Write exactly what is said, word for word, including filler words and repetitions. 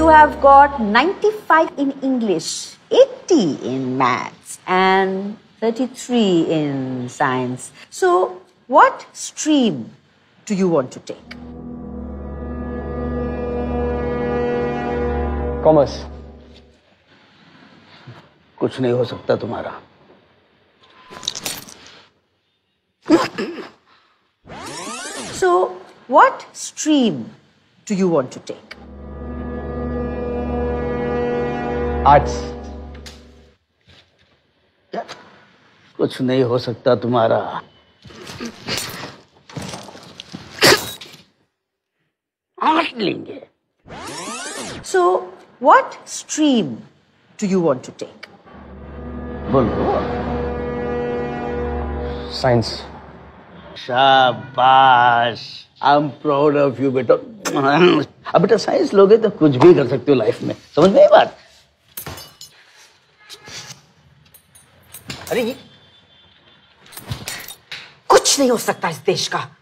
you have got ninety-five in English, eighty in maths, and thirty-three in science. So, what stream do you want to take? Commerce. कुछ नहीं हो सकता तुम्हारा. So, what stream do you want to take? Arts. कुछ नहीं हो सकता तुम्हारा. आर्ट लेंगे. So, what stream do you want to take? बोलो. Science. शाबाश. I'm proud of you बेटा. अब बेटा साइंस लोगे तो कुछ भी कर सकते हो लाइफ में. समझ में ये बात? अरे ये कुछ नहीं हो सकता इस देश का.